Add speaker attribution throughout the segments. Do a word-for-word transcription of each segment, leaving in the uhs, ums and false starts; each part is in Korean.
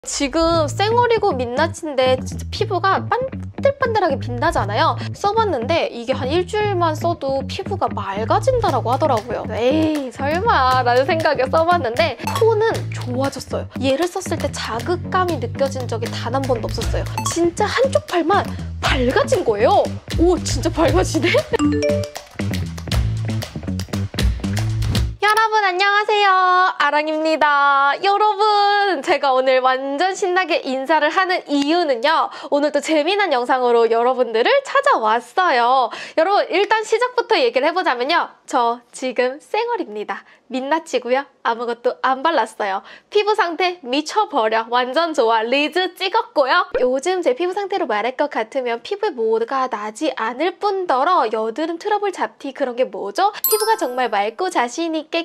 Speaker 1: 지금 쌩얼이고 민낯인데 진짜 피부가 반들반들하게 빛나잖아요. 써봤는데 이게 한 일주일만 써도 피부가 맑아진다라고 하더라고요. 에이 설마 라는 생각에 써봤는데 톤은 좋아졌어요. 얘를 썼을 때 자극감이 느껴진 적이 단 한 번도 없었어요. 진짜 한쪽 팔만 밝아진 거예요. 오 진짜 밝아지네? 여러분 안녕하세요, 아랑입니다. 여러분 제가 오늘 완전 신나게 인사를 하는 이유는요, 오늘도 재미난 영상으로 여러분들을 찾아왔어요. 여러분 일단 시작부터 얘기를 해보자면요, 저 지금 쌩얼입니다. 민낯이고요. 아무것도 안 발랐어요. 피부 상태 미쳐버려. 완전 좋아. 리즈 찍었고요. 요즘 제 피부 상태로 말할 것 같으면 피부에 뭐가 나지 않을 뿐더러 여드름, 트러블, 잡티 그런 게 뭐죠? 피부가 정말 맑고 자신 있게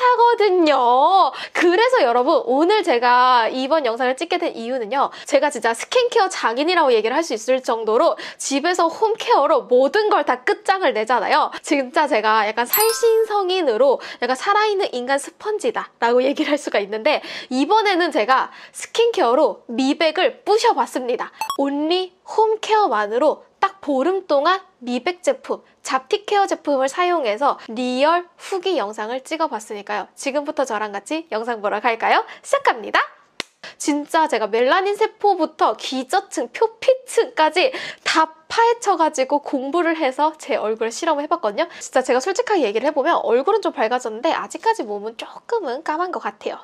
Speaker 1: 깨끗하거든요. 그래서 여러분 오늘 제가 이번 영상을 찍게 된 이유는요, 제가 진짜 스킨케어 장인이라고 얘기를 할 수 있을 정도로 집에서 홈케어로 모든 걸 다 끝장을 내잖아요. 진짜 제가 약간 살신성인으로 약간 살아있는 있는 인간 스펀지다 라고 얘기를 할 수가 있는데, 이번에는 제가 스킨케어로 미백을 부셔봤습니다. 온리 홈케어만으로 딱 보름 동안 미백 제품, 잡티 케어 제품을 사용해서 리얼 후기 영상을 찍어봤으니까요. 지금부터 저랑 같이 영상 보러 갈까요? 시작합니다. 진짜 제가 멜라닌 세포부터 기저층, 표피층까지 다 파헤쳐가지고 공부를 해서 제 얼굴을 실험을 해봤거든요. 진짜 제가 솔직하게 얘기를 해보면 얼굴은 좀 밝아졌는데 아직까지 몸은 조금은 까만 것 같아요.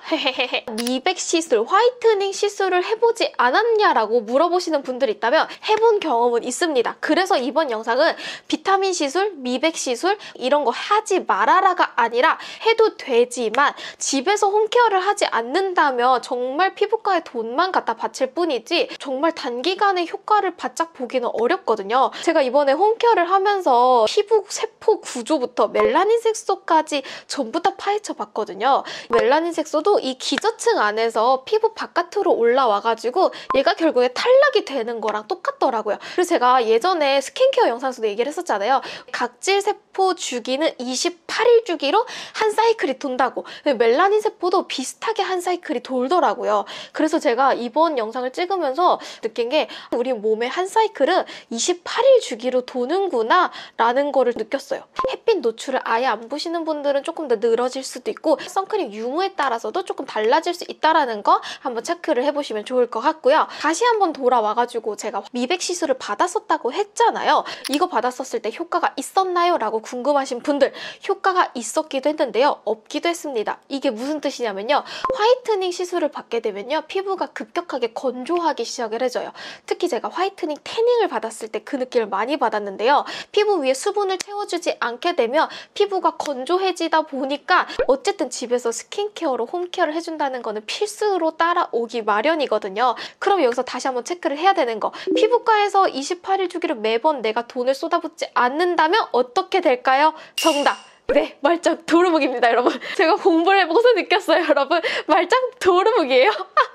Speaker 1: 미백 시술, 화이트닝 시술을 해보지 않았냐라고 물어보시는 분들이 있다면 해본 경험은 있습니다. 그래서 이번 영상은 비타민 시술, 미백 시술 이런 거 하지 말아라가 아니라 해도 되지만 집에서 홈케어를 하지 않는다면 정말 피부과에 돈만 갖다 바칠 뿐이지 정말 단기간에 효과를 바짝 보기는 어렵거든요. 제가 이번에 홈케어를 하면서 피부 세포 구조부터 멜라닌 색소까지 전부 다 파헤쳐 봤거든요. 멜라닌 색소도 이 기저층 안에서 피부 바깥으로 올라와가지고 얘가 결국에 탈락이 되는 거랑 똑같더라고요. 그래서 제가 예전에 스킨케어 영상에서도 얘기를 했었잖아요. 각질 세포 주기는 이십팔 일 주기로 한 사이클이 돈다고. 멜라닌 세포도 비슷하게 한 사이클이 돌더라고요. 그래서 제가 이번 영상을 찍으면서 느낀 게 우리 몸의 한 사이클은 이십팔 일 주기로 도는구나 라는 거를 느꼈어요. 햇빛 노출을 아예 안 보시는 분들은 조금 더 늘어질 수도 있고 선크림 유무에 따라서도 조금 달라질 수 있다는 거 한번 체크를 해보시면 좋을 것 같고요. 다시 한번 돌아와가지고 제가 미백 시술을 받았었다고 했잖아요. 이거 받았었을 때 효과가 있었나요? 라고 궁금하신 분들, 효과가 있었기도 했는데요, 없기도 했습니다. 이게 무슨 뜻이냐면요, 화이트닝 시술을 받게 되면요 피부가 급격하게 건조하기 시작을 해줘요. 특히 제가 화이트닝 태닝을 받았을 때 그 느낌을 많이 받았는데요, 피부 위에 수분을 채워주지 않게 되면 피부가 건조해지다 보니까 어쨌든 집에서 스킨케어로 홈케어를 해준다는 거는 필수로 따라오기 마련이거든요. 그럼 여기서 다시 한번 체크를 해야 되는 거, 피부과에서 이십팔 일 주기로 매번 내가 돈을 쏟아붓지 않는다면 어떻게 될까요? 정답! 네, 말짱 도루묵입니다, 여러분. 제가 공부를 해보고서 느꼈어요, 여러분. 말짱 도루묵이에요.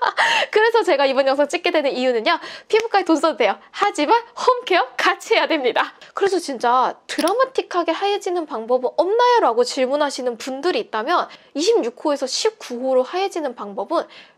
Speaker 1: 그래서 제가 이번 영상 찍게 되는 이유는요, 피부과에 돈 써도 돼요. 하지만 홈케어 같이 해야 됩니다. 그래서 진짜 드라마틱하게 하얘지는 방법은 없나요? 라고 질문하시는 분들이 있다면 이십육 호에서 십구 호로 하얘지는 방법은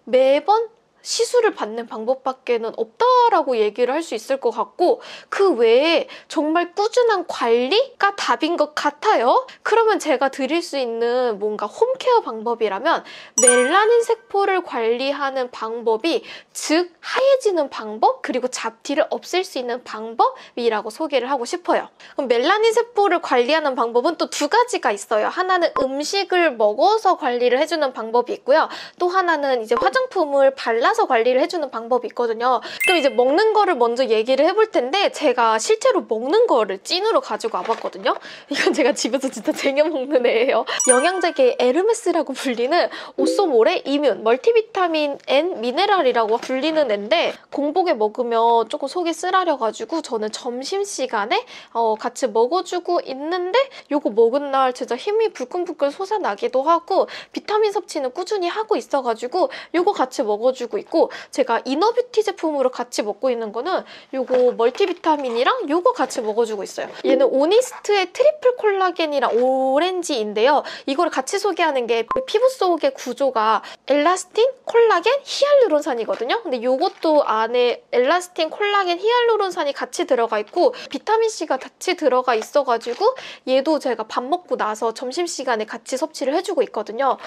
Speaker 1: 매번 시술을 받는 방법밖에는 없다라고 얘기를 할 수 있을 것 같고, 그 외에 정말 꾸준한 관리가 답인 것 같아요. 그러면 제가 드릴 수 있는 뭔가 홈케어 방법이라면 멜라닌 세포를 관리하는 방법이, 즉 하얘지는 방법, 그리고 잡티를 없앨 수 있는 방법이라고 소개를 하고 싶어요. 그럼 멜라닌 세포를 관리하는 방법은 또 두 가지가 있어요. 하나는 음식을 먹어서 관리를 해주는 방법이 있고요. 또 하나는 이제 화장품을 발라서 관리를 해주는 방법이 있거든요. 그럼 이제 먹는 거를 먼저 얘기를 해볼 텐데, 제가 실제로 먹는 거를 찐으로 가지고 와봤거든요. 이건 제가 집에서 진짜 쟁여 먹는 애예요. 영양제계 에르메스라고 불리는 오쏘모레 이뮨 멀티비타민 앤 미네랄이라고 불리는 애인데, 공복에 먹으면 조금 속이 쓰라려가지고 저는 점심시간에 어, 같이 먹어주고 있는데, 요거 먹은 날 진짜 힘이 불끈불끈 솟아나기도 하고 비타민 섭취는 꾸준히 하고 있어가지고 요거 같이 먹어주고 있고, 있고, 제가 이너뷰티 제품으로 같이 먹고 있는 거는 요거 멀티비타민이랑 요거 같이 먹어주고 있어요. 얘는 오니스트의 트리플 콜라겐이랑 오렌지인데요. 이거를 같이 소개하는 게 피부 속의 구조가 엘라스틴, 콜라겐, 히알루론산이거든요. 근데 요것도 안에 엘라스틴, 콜라겐, 히알루론산이 같이 들어가 있고 비타민C가 같이 들어가 있어가지고 얘도 제가 밥 먹고 나서 점심시간에 같이 섭취를 해주고 있거든요.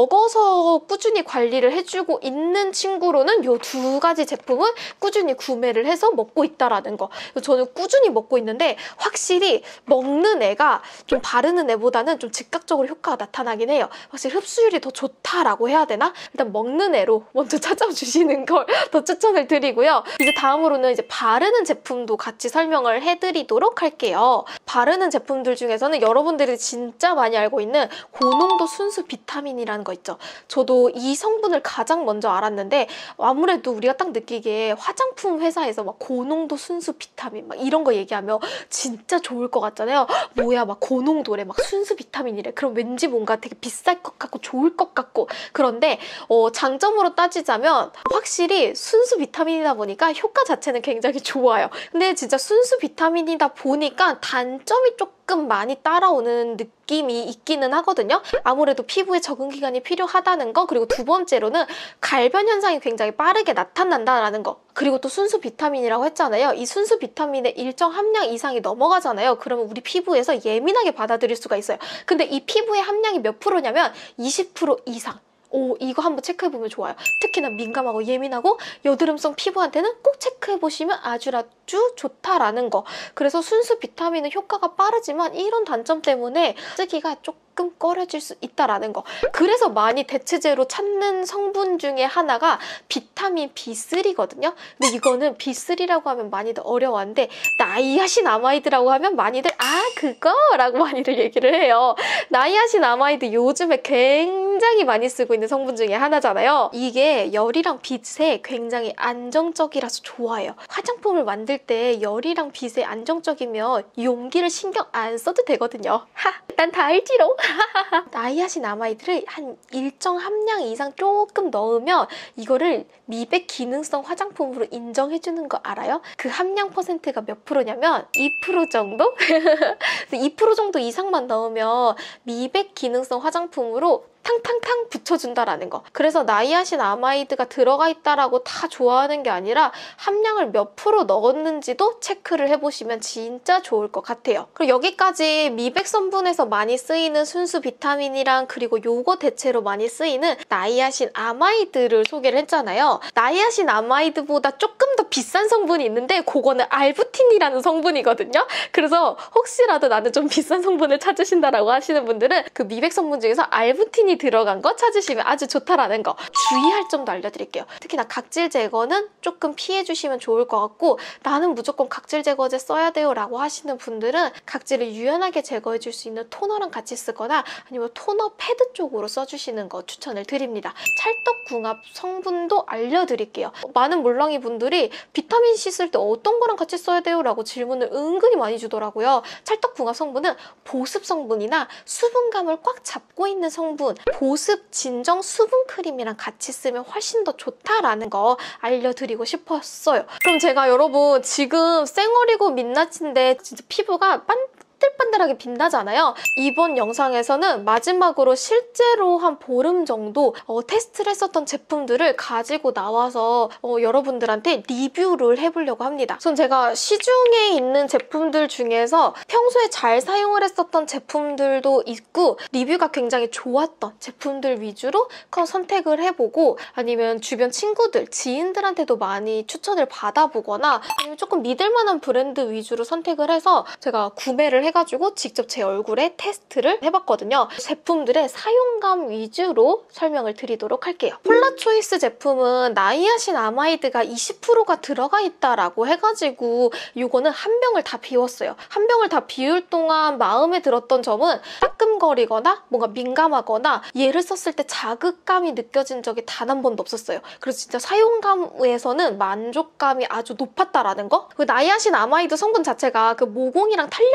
Speaker 1: 먹어서 꾸준히 관리를 해주고 있는 친구로는 요 두 가지 제품은 꾸준히 구매를 해서 먹고 있다라는 거. 저는 꾸준히 먹고 있는데 확실히 먹는 애가 좀 바르는 애보다는 좀 즉각적으로 효과가 나타나긴 해요. 확실히 흡수율이 더 좋다라고 해야 되나? 일단 먹는 애로 먼저 찾아주시는 걸 더 추천을 드리고요. 이제 다음으로는 이제 바르는 제품도 같이 설명을 해드리도록 할게요. 바르는 제품들 중에서는 여러분들이 진짜 많이 알고 있는 고농도 순수 비타민이라는 거 있죠. 저도 이 성분을 가장 먼저 알았는데 아무래도 우리가 딱 느끼기에 화장품 회사에서 막 고농도 순수 비타민 막 이런 거 얘기하면 진짜 좋을 것 같잖아요. 뭐야 막 고농도래 막 순수 비타민이래. 그럼 왠지 뭔가 되게 비쌀 것 같고 좋을 것 같고. 그런데 어, 장점으로 따지자면 확실히 순수 비타민이다 보니까 효과 자체는 굉장히 좋아요. 근데 진짜 순수 비타민이다 보니까 단점이 조금 많이 따라오는 느낌이 있기는 하거든요. 아무래도 피부에 적응 기간이 필요하다는 거, 그리고 두 번째로는 갈변 현상이 굉장히 빠르게 나타난다는 거. 그리고 또 순수 비타민이라고 했잖아요. 이 순수 비타민의 일정 함량 이상이 넘어가잖아요. 그러면 우리 피부에서 예민하게 받아들일 수가 있어요. 근데 이 피부의 함량이 몇 프로냐면 이십 퍼센트 이상. 오, 이거 한번 체크해보면 좋아요. 특히나 민감하고 예민하고 여드름성 피부한테는 꼭 체크해보시면 아주 아주 좋다라는 거. 그래서 순수 비타민은 효과가 빠르지만 이런 단점 때문에 쓰기가 조금 꺼려질 수 있다라는 거. 그래서 많이 대체제로 찾는 성분 중에 하나가 비타민 비 쓰리거든요. 근데 이거는 비 쓰리라고 하면 많이들 어려워하는데 나이아신아마이드라고 하면 많이들 아 그거라고 많이들 얘기를 해요. 나이아신아마이드 요즘에 굉장히 많이 쓰고 있는 성분 중에 하나잖아요. 이게 열이랑 빛에 굉장히 안정적이라서 좋아요. 화장품을 만들 때 열이랑 빛에 안정적이면 용기를 신경 안 써도 되거든요. 하! 난 다 알지롱. 나이아신아마이드를 한 일정 함량 이상 조금 넣으면 이거를 미백 기능성 화장품으로 인정해주는 거 알아요? 그 함량 퍼센트가 몇 프로냐면 이 퍼센트 정도? 이 퍼센트 정도 이상만 넣으면 미백 기능성 화장품으로 탕탕탕 붙여준다라는 거. 그래서 나이아신아마이드가 들어가 있다라고 다 좋아하는 게 아니라 함량을 몇 프로 넣었는지도 체크를 해보시면 진짜 좋을 것 같아요. 그리고 여기까지 미백 성분에서 많이 쓰이는 순수 비타민이랑 그리고 요거 대체로 많이 쓰이는 나이아신아마이드를 소개를 했잖아요. 나이아신아마이드보다 조금 더 비싼 성분이 있는데 그거는 알부틴이라는 성분이거든요. 그래서 혹시라도 나는 좀 비싼 성분을 찾으신다라고 하시는 분들은 그 미백 성분 중에서 알부틴이 들어간 거 찾으시면 아주 좋다라는 거. 주의할 점도 알려드릴게요. 특히나 각질 제거는 조금 피해주시면 좋을 것 같고 나는 무조건 각질 제거제 써야 돼요 라고 하시는 분들은 각질을 유연하게 제거해줄 수 있는 토너랑 같이 쓰거나 아니면 토너 패드 쪽으로 써주시는 거 추천을 드립니다. 찰떡궁합 성분도 알려드릴게요. 많은 물렁이 분들이 비타민C 쓸 때 어떤 거랑 같이 써야 돼요? 라고 질문을 은근히 많이 주더라고요. 찰떡궁합 성분은 보습 성분이나 수분감을 꽉 잡고 있는 성분, 보습 진정 수분 크림이랑 같이 쓰면 훨씬 더 좋다라는 거 알려드리고 싶었어요. 그럼 제가 여러분 지금 쌩얼이고 민낯인데 진짜 피부가 빤 반들반들하게 빛나잖아요. 이번 영상에서는 마지막으로 실제로 한 보름 정도 어, 테스트를 했었던 제품들을 가지고 나와서 어, 여러분들한테 리뷰를 해보려고 합니다. 우선 제가 시중에 있는 제품들 중에서 평소에 잘 사용을 했었던 제품들도 있고 리뷰가 굉장히 좋았던 제품들 위주로 선택을 해보고 아니면 주변 친구들, 지인들한테도 많이 추천을 받아보거나 아니면 조금 믿을만한 브랜드 위주로 선택을 해서 제가 구매를 해 해가지고 직접 제 얼굴에 테스트를 해봤거든요. 제품들의 사용감 위주로 설명을 드리도록 할게요. 폴라초이스 제품은 나이아신아마이드가 이십 퍼센트가 들어가 있다라고 해가지고 이거는 한 병을 다 비웠어요. 한 병을 다 비울 동안 마음에 들었던 점은 따끔거리거나 뭔가 민감하거나 얘를 썼을 때 자극감이 느껴진 적이 단 한 번도 없었어요. 그래서 진짜 사용감에서는 만족감이 아주 높았다라는 거. 그 나이아신아마이드 성분 자체가 그 모공이랑 탄력에 굉장히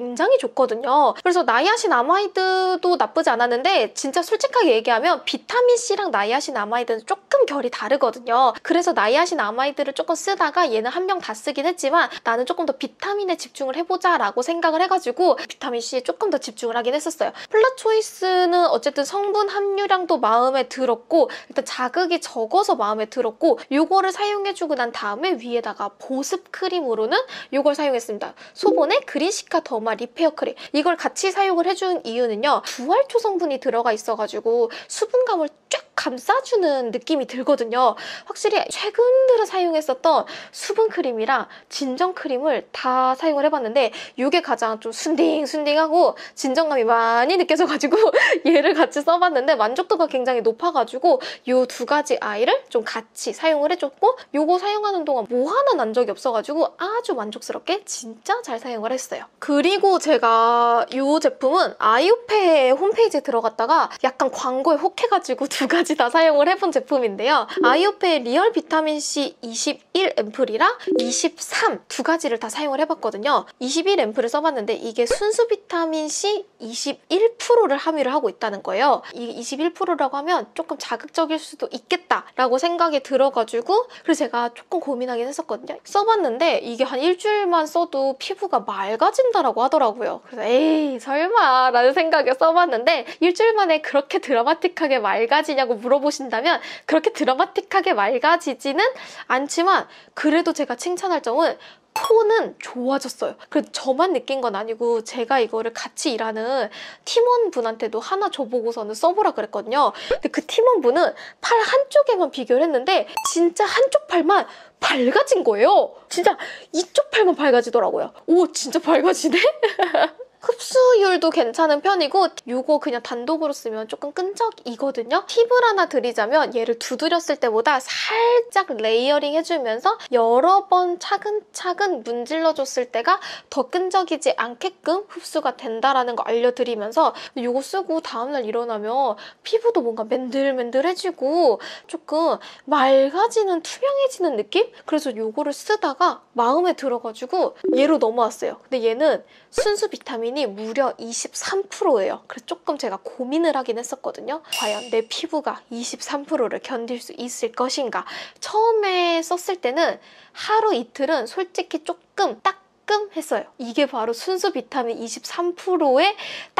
Speaker 1: 굉장히 좋거든요. 그래서 나이아신아마이드도 나쁘지 않았는데 진짜 솔직하게 얘기하면 비타민C랑 나이아신아마이드는 조금 결이 다르거든요. 그래서 나이아신아마이드를 조금 쓰다가 얘는 한 병 다 쓰긴 했지만 나는 조금 더 비타민에 집중을 해보자 라고 생각을 해가지고 비타민C에 조금 더 집중을 하긴 했었어요. 플라초이스는 어쨌든 성분 함유량도 마음에 들었고 일단 자극이 적어서 마음에 들었고 요거를 사용해주고 난 다음에 위에다가 보습 크림으로는 요걸 사용했습니다. 소본의 그린시카 더마 리페어 크림. 이걸 같이 사용을 해준 이유는요. 부활초 성분이 들어가 있어가지고 수분감을 쫙 감싸주는 느낌이 들거든요. 확실히 최근 들어 사용했었던 수분 크림이랑 진정 크림을 다 사용을 해봤는데 이게 가장 좀 순딩순딩하고 진정감이 많이 느껴져가지고 얘를 같이 써봤는데 만족도가 굉장히 높아가지고 이 두 가지 아이를 좀 같이 사용을 해줬고 요거 사용하는 동안 뭐 하나 난 적이 없어가지고 아주 만족스럽게 진짜 잘 사용을 했어요. 그리고 제가 이 제품은 아이오페 홈페이지에 들어갔다가 약간 광고에 혹해가지고 두 가지 다 사용을 해본 제품인데요. 아이오페 리얼 비타민C 이십일 앰플이랑 이십삼 두 가지를 다 사용을 해봤거든요. 이십일 앰플을 써봤는데 이게 순수 비타민C 이십일 퍼센트를 함유를 하고 있다는 거예요. 이 이십일 퍼센트라고 하면 조금 자극적일 수도 있겠다라고 생각이 들어가지고 그래서 제가 조금 고민하긴 했었거든요. 써봤는데 이게 한 일주일만 써도 피부가 맑아진다라고 하더라고요. 그래서 에이 설마 라는 생각에 써봤는데 일주일 만에 그렇게 드라마틱하게 맑아지냐고 물어보신다면 그렇게 드라마틱하게 맑아지지는 않지만 그래도 제가 칭찬할 점은 톤은 좋아졌어요. 그래도 저만 느낀 건 아니고 제가 이거를 같이 일하는 팀원분한테도 하나 줘보고서는 써보라 그랬거든요. 근데 그 팀원분은 팔 한쪽에만 비교를 했는데 진짜 한쪽 팔만 밝아진 거예요. 진짜 이쪽 팔만 밝아지더라고요. 오 진짜 밝아지네? 흡수율도 괜찮은 편이고 이거 그냥 단독으로 쓰면 조금 끈적이거든요. 팁을 하나 드리자면 얘를 두드렸을 때보다 살짝 레이어링 해주면서 여러 번 차근차근 문질러줬을 때가 더 끈적이지 않게끔 흡수가 된다라는 거 알려드리면서 이거 쓰고 다음날 일어나면 피부도 뭔가 맨들맨들해지고 조금 맑아지는 투명해지는 느낌? 그래서 이거를 쓰다가 마음에 들어가지고 얘로 넘어왔어요. 근데 얘는 순수 비타민이 무려 이십삼 퍼센트예요. 그래서 조금 제가 고민을 하긴 했었거든요. 과연 내 피부가 이십삼 퍼센트를 견딜 수 있을 것인가. 처음에 썼을 때는 하루 이틀은 솔직히 조금 딱 따끔했어요. 이게 바로 순수 비타민 이십삼 퍼센트의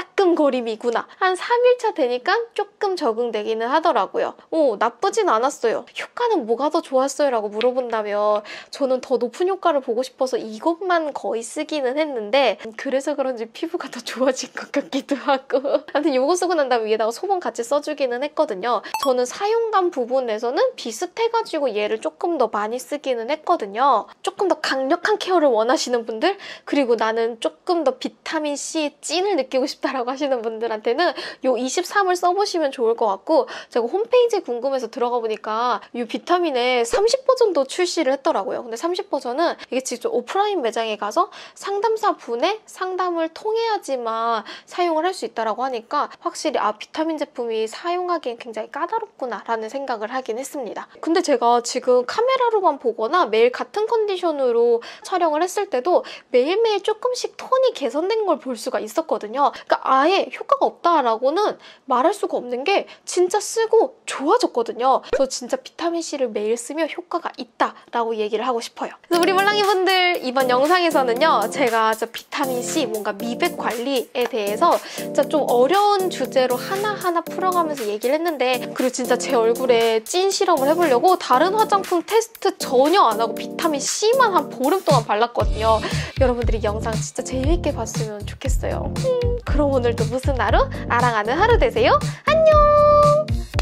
Speaker 1: 따끔거림이구나. 한 삼 일차 되니까 조금 적응되기는 하더라고요. 오, 나쁘진 않았어요. 효과는 뭐가 더 좋았어요? 라고 물어본다면 저는 더 높은 효과를 보고 싶어서 이것만 거의 쓰기는 했는데 그래서 그런지 피부가 더 좋아진 것 같기도 하고 아무튼 이거 쓰고 난 다음에 위에다가 소금 같이 써주기는 했거든요. 저는 사용감 부분에서는 비슷해가지고 얘를 조금 더 많이 쓰기는 했거든요. 조금 더 강력한 케어를 원하시는 분들 그리고 나는 조금 더 비타민C의 찐을 느끼고 싶다라고 하시는 분들한테는 이 이십삼을 써보시면 좋을 것 같고 제가 홈페이지 궁금해서 들어가 보니까 이 비타민의 삼십 버전도 출시를 했더라고요. 근데 삼십 버전은 이게 직접 오프라인 매장에 가서 상담사 분의 상담을 통해야지만 사용을 할 수 있다고 하니까 확실히 아 비타민 제품이 사용하기엔 굉장히 까다롭구나 라는 생각을 하긴 했습니다. 근데 제가 지금 카메라로만 보거나 매일 같은 컨디션으로 촬영을 했을 때도 매일매일 조금씩 톤이 개선된 걸 볼 수가 있었거든요. 그러니까 아예 효과가 없다라고는 말할 수가 없는 게 진짜 쓰고 좋아졌거든요. 그래서 진짜 비타민C를 매일 쓰면 효과가 있다라고 얘기를 하고 싶어요. 그래서 우리 몰랑이 분들 이번 영상에서는요. 제가 저 비타민C 뭔가 미백 관리에 대해서 진짜 좀 어려운 주제로 하나하나 풀어가면서 얘기를 했는데 그리고 진짜 제 얼굴에 찐 실험을 해보려고 다른 화장품 테스트 전혀 안 하고 비타민C만 한 보름 동안 발랐거든요. 여러분들이 영상 진짜 재밌게 봤으면 좋겠어요. 음, 그럼 오늘도 무슨 하루? 아랑하는 하루 되세요. 안녕!